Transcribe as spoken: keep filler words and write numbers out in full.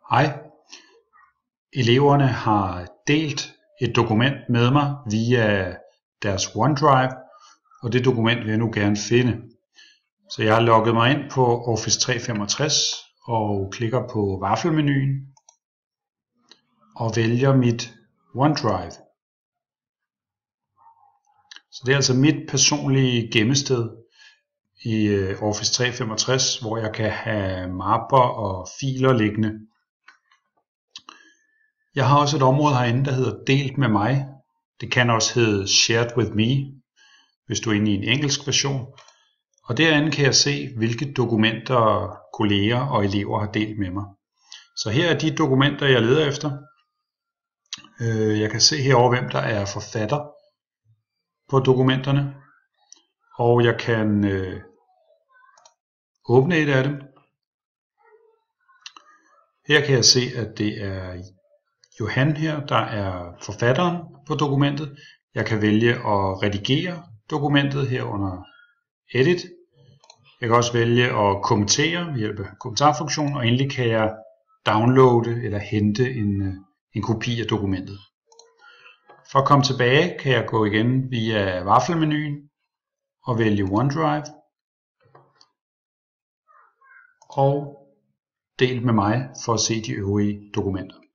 Hej. Eleverne har delt et dokument med mig via deres OneDrive, og det dokument vil jeg nu gerne finde. Så jeg har logget mig ind på Office tre femogtres og klikker på vaffelmenuen og vælger mit OneDrive. Så det er altså mit personlige gemmested i Office tre femogtres, hvor jeg kan have mapper og filer liggende. Jeg har også et område herinde, der hedder Delt med mig. Det kan også hedde Shared with me, hvis du er inde i en engelsk version. Og derinde kan jeg se, hvilke dokumenter kolleger og elever har delt med mig. Så her er de dokumenter, jeg leder efter. Jeg kan se herover, hvem der er forfatter på dokumenterne. Og jeg kan øh, åbne et af dem. Her kan jeg se, at det er Johan her, der er forfatteren på dokumentet. Jeg kan vælge at redigere dokumentet her under Edit. Jeg kan også vælge at kommentere ved hjælp af kommentarfunktionen, og endelig kan jeg downloade eller hente en, en kopi af dokumentet. For at komme tilbage kan jeg gå igen via vaffelmenuen og vælge OneDrive og del med mig for at se de øvrige dokumenter.